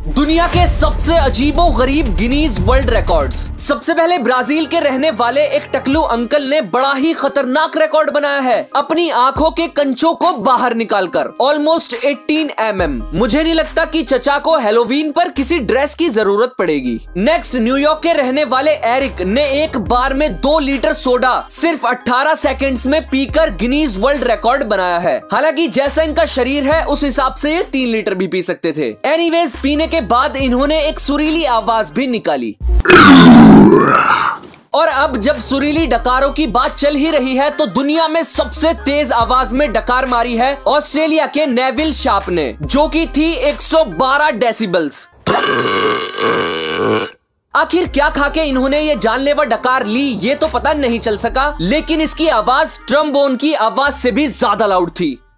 दुनिया के सबसे अजीबो गरीब गिनीज वर्ल्ड रिकॉर्ड्स। सबसे पहले ब्राजील के रहने वाले एक टकलू अंकल ने बड़ा ही खतरनाक रिकॉर्ड बनाया है, अपनी आंखों के कंचों को बाहर निकालकर ऑलमोस्ट 18 mm। मुझे नहीं लगता कि चचा को हेलोवीन पर किसी ड्रेस की जरूरत पड़ेगी। नेक्स्ट, न्यूयॉर्क के रहने वाले एरिक ने एक बार में 2 लीटर सोडा सिर्फ 18 सेकेंड्स में पीकर गिनीज वर्ल्ड रिकॉर्ड बनाया है। हालांकि जैसा इनका शरीर है उस हिसाब से ये 3 लीटर भी पी सकते थे। एनीवेज, पीने के बाद इन्होंने एक सुरीली आवाज भी निकाली। और अब जब सुरीली डकारों की बात चल ही रही है तो दुनिया में सबसे तेज आवाज में डकार मारी है ऑस्ट्रेलिया के नेविल शार्प ने, जो की थी 112 डेसिबल्स। आखिर क्या खाके इन्होंने ये जानलेवा डकार ली ये तो पता नहीं चल सका, लेकिन इसकी आवाज ट्रम्बोन की आवाज से भी ज्यादा लाउड थी।